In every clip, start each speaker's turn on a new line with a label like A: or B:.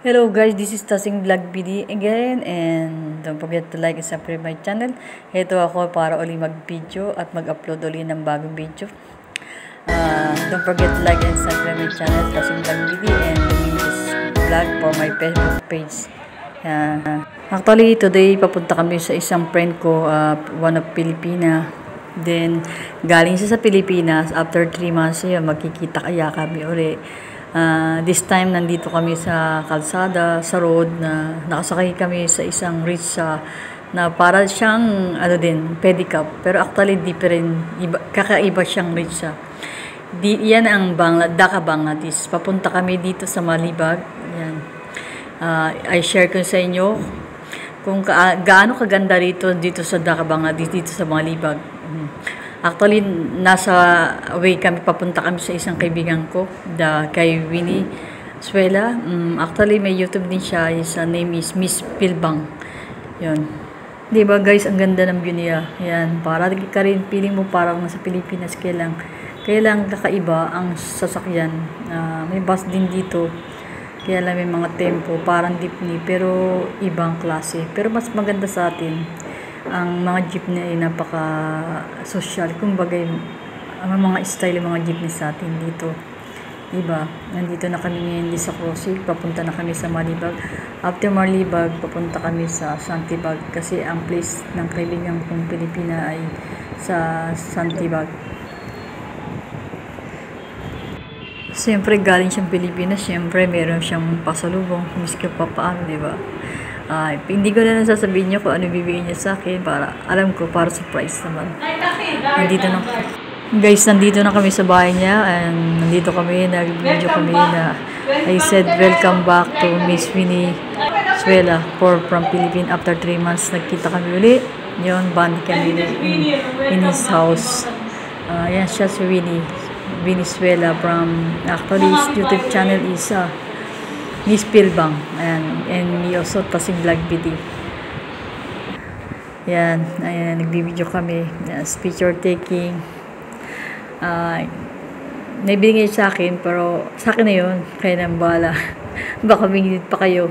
A: Hello guys, this is Tasing Vlog BD again, and don't forget to like and subscribe my channel. Ito ako para uli mag-video at mag-upload uli ng bagong video. Don't forget to like and subscribe my channel, Tasing Vlog BD, and this vlog for my Facebook page. Actually, today papunta kami sa isang friend ko, one of Filipina. Then, galing siya sa Pilipinas. After 3 months, magkikita kaya kami uli. This time, nandito kami sa kalsada, sa road, na nakasakay kami sa isang rickshaw na para siyang, pedicab. Pero actually, different, kakaiba siyang rickshaw. Yan ang Dhaka Bangladesh. Papunta kami dito sa Malibag. Yan. I share ko sa inyo kung gaano kaganda dito sa Dhaka Bangladesh, dito sa Malibag. Actually, nasa way kami, papunta kami sa isang kaibigan ko, kay Winnie Suela. Actually, may YouTube din siya. His name is Miss Pilbang. Yun. Diba guys, ang ganda ng view niya. Yan, para ka rin, feeling mo parang nasa Pilipinas. Kaya lang kakaiba ang sasakyan. May bus din dito. Kaya lang may mga tempo, parang jeepney, pero ibang klase. Pero mas maganda sa atin. Ang mga jeepney ay napaka-social. Kumbaga, ang mga style ng mga jeepney sa atin dito. Diba? Nandito na kami ngayon sa Crossing. Papunta na kami sa Malibag. After Malibag, papunta kami sa Santibag. Kasi ang place ng kaibigan kong Pilipina ay sa Santibag. Siyempre, galing siyang Pilipinas. Siyempre, meron siyang pasalubong. Miski pa paano, diba? Hindi ko na nasasabihin niyo kung ano bibigyan niya sa akin, para alam ko, para surprise naman. Nandito na kami sa bahay niya, and nandito kami, nag-video kami na I said welcome back to Miss Winnie Suela from Philippines. After 3 months, nagkita kami uli. Yun, band kami in his house. Yan siya si Winnie Suela from, actually his YouTube channel is Miss Pilbang, and me also, Tasing Vlog BD. Yan, ayan, nagbibideo kami. Yan, picture taking. Naibigay sa akin, pero sa akin na yun, kaya nang bala. Baka maingit pa kayo.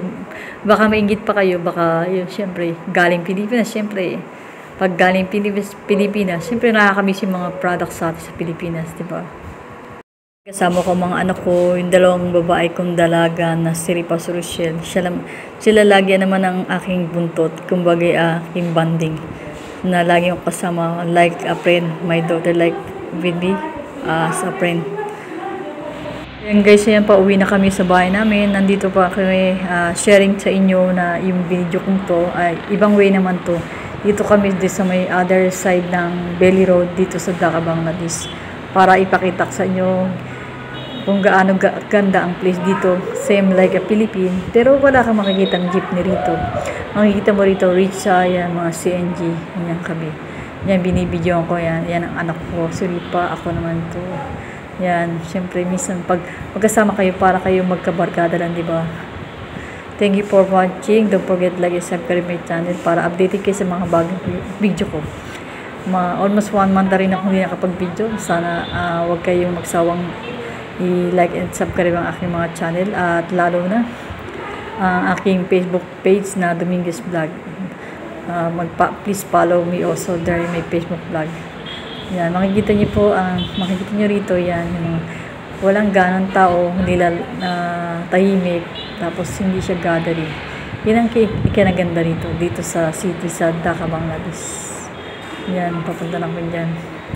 A: Baka yun, syempre, galing Pilipinas, syempre. Pag galing Pilipinas, syempre nakakamiss yung mga products sa atin sa Pilipinas, diba? Kasama ko mga anak ko, yung dalawang babae kong dalaga na si Ripa Surushel. Sila lagi naman ang aking buntot, kumbaga aking banding. Na lagi akong kasama, like a friend, my daughter like with me as a friend. Yan guys, yan, pauwi na kami sa bahay namin. Nandito pa kami sharing sa inyo na yung video kong to, ay ibang way naman to. Dito kami sa may other side ng Belly Road, dito sa Dhaka Bangladesh. Para ipakita sa inyo kung gaano ganda ang place dito. Same like a Philippine, pero wala kang makikita ng jeepney rito. Makikita mo rito rickshaw, yan, mga CNG, yan kami. Yan, binibidyoan ko yan. Yan ang anak ko, si Ripa, ako naman to. Yan, syempre minsan pag magkasama kayo, para kayo magkabarkada lang, di ba? Thank you for watching. Don't forget to like and subscribe my channel para updated kayo sa mga bagong video ko. Almost 1 month na rin ako hindi nakapag-video. Sana wag kayong magsawang i-like and subscribe ang aking mga channel, at lalo na ang aking Facebook page na Dominguez Vlog. Please follow me also there in my Facebook vlog. Yan, makikita niyo po, makikita niyo rito yan, yung mga walang ganang tao, nila tahimik, tapos hindi siya gathering. Yan ang ikinaganda dito sa city, sa Dhaka Bangladesh. Yan, papunta na ko dyan.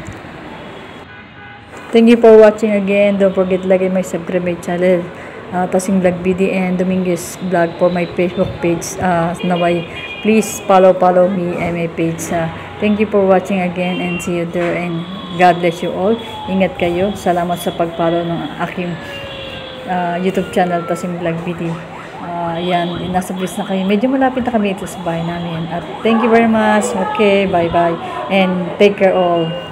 A: Thank you for watching again. Don't forget to like and subscribe my channel, Tasing Vlog BD and Dominguez Vlog for my Facebook page. Naway, please follow me and my page. Thank you for watching again, and see you there, and God bless you all. Ingat kayo. Salamat sa pag-follow ng aking YouTube channel, Tasing Vlog BD. Yan, nasa place na kayo. Medyo malapit na kami ito sa bahay namin. At thank you very much. Okay, bye-bye. And take care all.